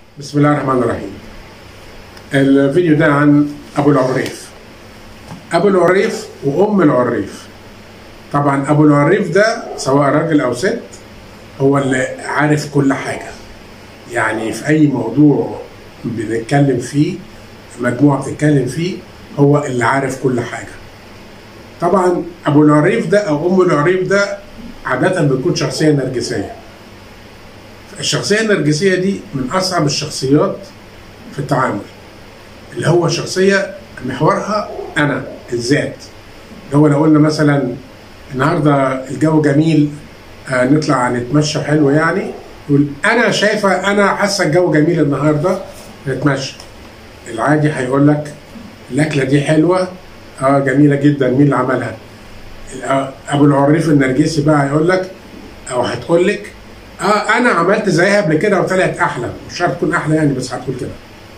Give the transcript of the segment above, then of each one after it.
بسم الله الرحمن الرحيم. الفيديو ده عن أبو العريف. أبو العريف وأم العريف. طبعا أبو العريف ده سواء راجل أو ست هو اللي عارف كل حاجة، يعني في أي موضوع بنتكلم فيه، مجموعة بتتكلم فيه، هو اللي عارف كل حاجة. طبعا أبو العريف ده أو أم العريف ده عادة بتكون شخصية نرجسية. الشخصية النرجسية دي من أصعب الشخصيات في التعامل، اللي هو شخصية محورها أنا، الذات. اللي هو لو قلنا مثلا النهارده الجو جميل، نطلع نتمشى حلو، يعني يقول أنا شايفة، أنا حاسة الجو جميل النهارده نتمشى. العادي هيقول لك الأكلة دي حلوة، جميلة جدا، مين اللي عملها؟ أبو العريف النرجسي بقى هيقول لك أو هتقول لك انا عملت زيها قبل كده وطلعت احلى، مش شرط تكون احلى يعني، بس هتقول كده.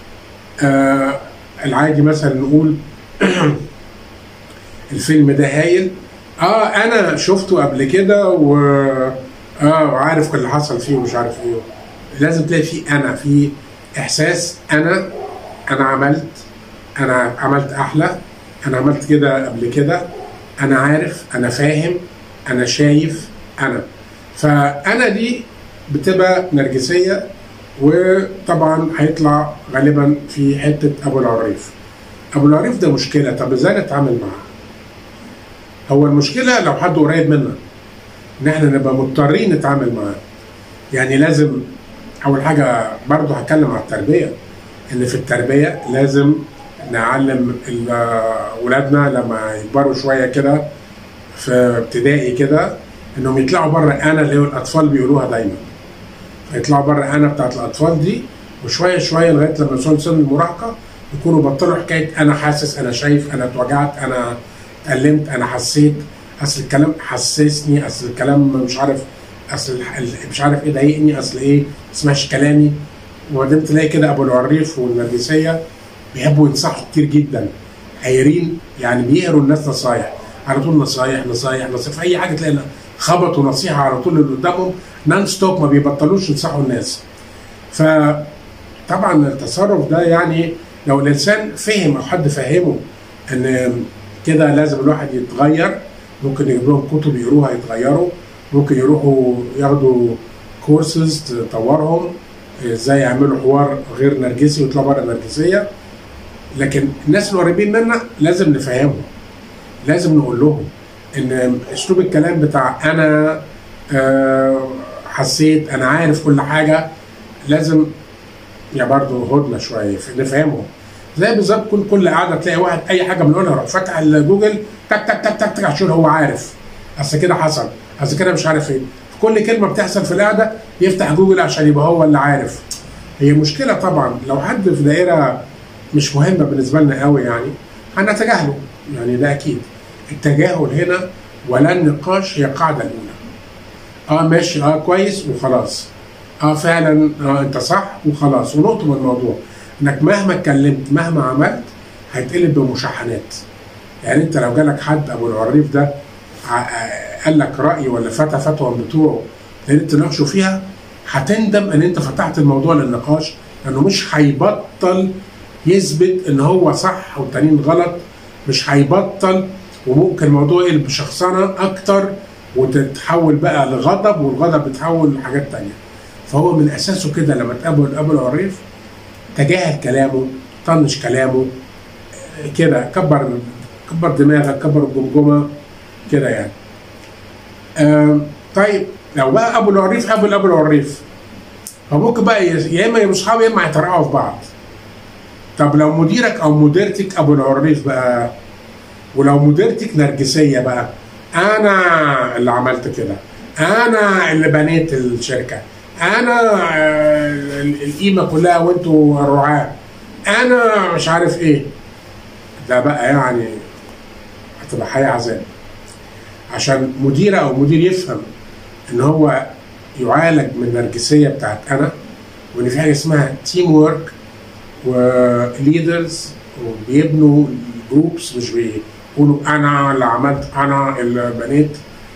العادي مثلا نقول الفيلم ده هايل، انا شفته قبل كده وعارف كل اللي حصل فيه ومش عارف ايه. لازم تلاقي فيه انا، في احساس انا عملت احلى، انا عملت كده قبل كده، انا عارف، انا فاهم، انا شايف، انا. فانا دي بتبقى نرجسيه، وطبعا هيطلع غالبا في حته ابو العريف. ابو العريف ده مشكله. طب ازاي نتعامل معاه؟ هو المشكله لو حد قريب منا ان احنا نبقى مضطرين نتعامل معاه. يعني لازم اول حاجه برضه هتكلم على التربيه، ان في التربيه لازم نعلم ولادنا لما يكبروا شويه كده في ابتدائي كده انهم يطلعوا بره انا، اللي هو الاطفال بيقولوها دايما. يطلعوا بره انا بتاعت الاطفال دي، وشويه شويه لغايه لما يوصلوا سن المراهقه يكونوا بطلوا حكايه انا حاسس، انا شايف، انا اتوجعت، انا اتألمت، انا حسيت، اصل الكلام حسسني، اصل الكلام مش عارف، اصل مش عارف ايه ضايقني، اصل ايه ما تسمعش كلامي. وبعدين تلاقي كده ابو العريف والنرجسيه بيحبوا ينصحوا كتير جدا، حيرين، يعني بيقروا الناس نصايح على طول، نصايح نصايح نصايح، في اي حاجه تلاقي خبطوا نصيحه على طول اللي قدامهم نون ستوب، ما بيبطلوش ينصحوا الناس. فطبعا التصرف ده، يعني لو الانسان فهم او حد فهمه ان كده لازم الواحد يتغير، ممكن يجيب لهم كتب يقروها يتغيروا، ممكن يروحوا ياخدوا كورسز تطورهم ازاي يعملوا حوار غير نرجسي ويطلعوا بره النرجسيه. لكن الناس القريبين منا لازم نفهمهم، لازم نقول لهم ان اسلوب الكلام بتاع انا حسيت، انا عارف كل حاجه، لازم يا برضه هدنه شويه نفهمهم. زي بالظبط كل قعده تلاقي واحد اي حاجه بنقولها يروح فاتح الجوجل تك تك تك تك تك عشان هو عارف، اصل كده حصل، اصل كده مش عارف ايه. في كل كلمه بتحصل في القعده يفتح جوجل عشان يبقى هو اللي عارف. هي مشكله طبعا. لو حد في دائره مش مهمه بالنسبه لنا قوي يعني هنتجاهله، يعني ده اكيد. التجاهل هنا ولا النقاش هي القاعده الاولى. ماشي، كويس وخلاص، فعلا، انت صح وخلاص، ونقطه من الموضوع. انك مهما اتكلمت مهما عملت هيتقلب بمشاحنات. يعني انت لو جالك حد ابو العريف ده قال لك راي ولا فتوى بتوعه تقدر تناقشه فيها، هتندم ان انت فتحت الموضوع للنقاش، لانه مش هيبطل يثبت ان هو صح والتانيين غلط، مش هيبطل، وممكن الموضوع يقلب بشخصنه اكتر وتتحول بقى لغضب، والغضب بيتحول لحاجات تانية. فهو من اساسه كده لما تقابل ابو العريف تجاهل كلامه، طنش كلامه كده، كبر دماغك، كبر الجمجمه كده يعني. طيب لو بقى ابو العريف قابل ابو العريف، فممكن بقى يا اما يبقوا اصحاب يا اما هيترقعوا في بعض. طب لو مديرك او مديرتك ابو العريف بقى، ولو مديرتك نرجسيه بقى، انا اللي عملت كده، انا اللي بنيت الشركه، انا القيمه كلها وانتوا الرعاه، انا مش عارف ايه، ده بقى يعني هتبقى حياه عذاب. عشان مديره او مدير يفهم ان هو يعالج من النرجسيه بتاعت انا، وان في حاجه اسمها تيم وورك وليدرز، وبيبنوا جروبس، مش بيقولوا انا اللي عملت، انا اللي بنيت.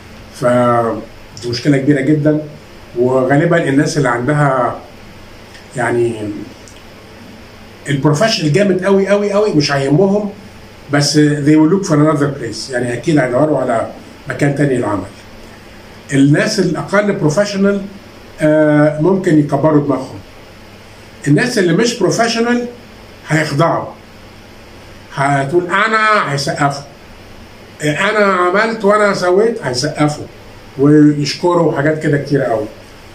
فدي مشكله كبيره جدا. وغالبا الناس اللي عندها يعني البروفيشنال جامد قوي قوي قوي مش هيهمهم، بس they will look for another place، يعني اكيد هيدوروا على مكان تاني للعمل. الناس الاقل بروفيشنال ممكن يكبروا دماغهم. الناس اللي مش بروفيشنال هيخضعوا، هتقول انا، هيسقفوا، انا عملت وانا سويت، هيسقفوا ويشكروا وحاجات كده كتير قوي.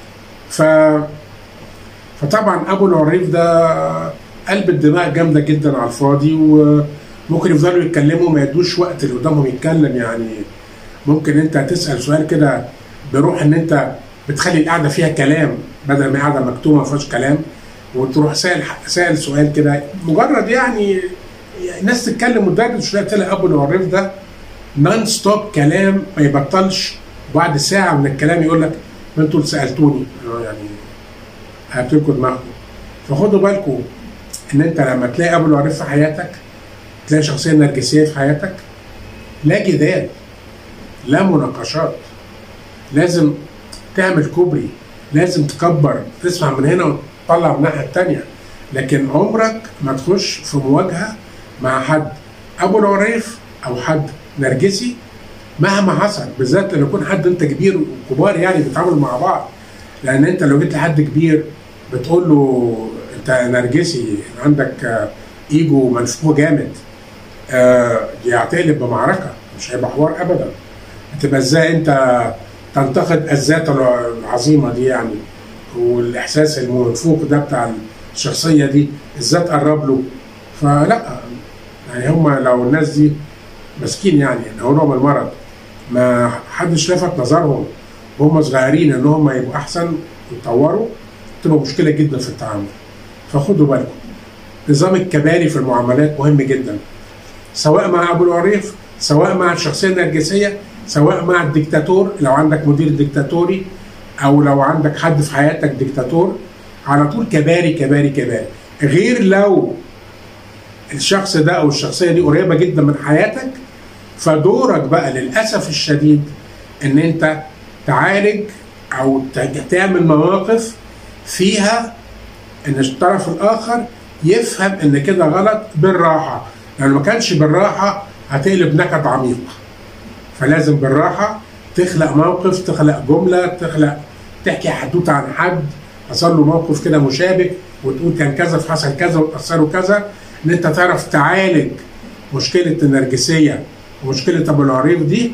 فطبعا ابو العريف ده قلب الدماغ جامده جدا على الفاضي، وممكن يفضلوا يتكلموا ما يدوش وقت اللي قدامهم يتكلم. يعني ممكن انت تسال سؤال كده بروح ان انت بتخلي القعده فيها كلام بدل ما قاعده مكتومه ما فيهاش كلام، وتروح سائل سؤال كده مجرد يعني الناس تتكلم وتدردش شويه، تلاقي ابو العريف ده نون ستوب كلام ما يبطلش. بعد ساعه من الكلام يقول لك ما انتوا اللي سالتوني، يعني هاتلكوا دماغكم. فخدوا بالكم ان انت لما تلاقي ابو العريف في حياتك، تلاقي شخصيه نرجسيه في حياتك، لا جدال، لا مناقشات، لازم تعمل كوبري، لازم تكبر، تسمع من هنا وتطلع من الناحيه الثانيه، لكن عمرك ما تخش في مواجهه مع حد ابو العريف او حد نرجسي مهما حصل، بالذات لما يكون حد انت كبير وكبار يعني بيتعاملوا مع بعض. لان انت لو جيت لحد كبير بتقول له انت نرجسي، عندك ايجو منفوخ جامد، دي هتقلب بمعركه، مش هيبقى حوار ابدا. هتبقى ازاي انت تنتقد الذات العظيمه دي يعني، والاحساس المنفوخ ده بتاع الشخصيه دي ازاي تقرب له؟ فلا، يعني هم لو الناس دي مسكين يعني عندهم المرض ما حدش لفت نظرهم وهم صغيرين ان هم يبقوا احسن ويتطوروا، تبقى مشكله جدا في التعامل. فخدوا بالكم، نظام الكباري في المعاملات مهم جدا، سواء مع ابو العريف، سواء مع الشخصيه النرجسيه، سواء مع الدكتاتور لو عندك مدير دكتاتوري، او لو عندك حد في حياتك دكتاتور، على طول كباري كباري كباري. غير لو الشخص ده او الشخصيه دي قريبه جدا من حياتك، فدورك بقى للاسف الشديد ان انت تعالج او تعمل مواقف فيها ان الطرف الاخر يفهم ان كده غلط بالراحه، لو ما كانش بالراحه هتقلب نكد عميق. فلازم بالراحه تخلق موقف، تخلق جمله، تحكي حدوته عن حد حصل له موقف كده مشابه، وتقول كان كذا فحصل كذا وتاثروا كذا، ان انت تعرف تعالج مشكله النرجسيه ومشكله ابو العريف دي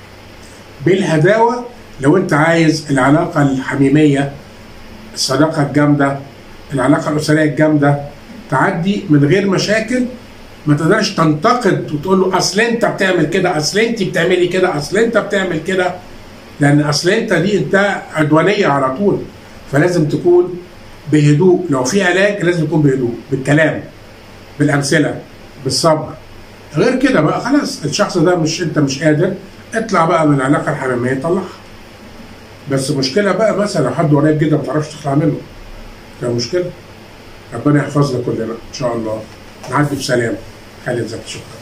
بالهداوه. لو انت عايز العلاقه الحميميه، الصداقه الجامده، العلاقه الاسريه الجامده تعدي من غير مشاكل، ما تقدرش تنتقد وتقول له اصل انت بتعمل كده، اصل انت بتعملي كده، اصل انت بتعمل كده، لان اصل انت دي انت عدوانيه على طول. فلازم تكون بهدوء، لو في علاج لازم يكون بهدوء، بالكلام، بالامثله، بالصبر. غير كده بقى خلاص الشخص ده انت مش قادر، اطلع بقى من العلاقه الحميميه، طلعها. بس مشكله بقى مثلا لو حد قريب جدا ما تعرفش تخلع منه، ده مشكله. ربنا يحفظنا كلنا ان شاء الله، نعدي بسلام. خالد زكي، شكرا.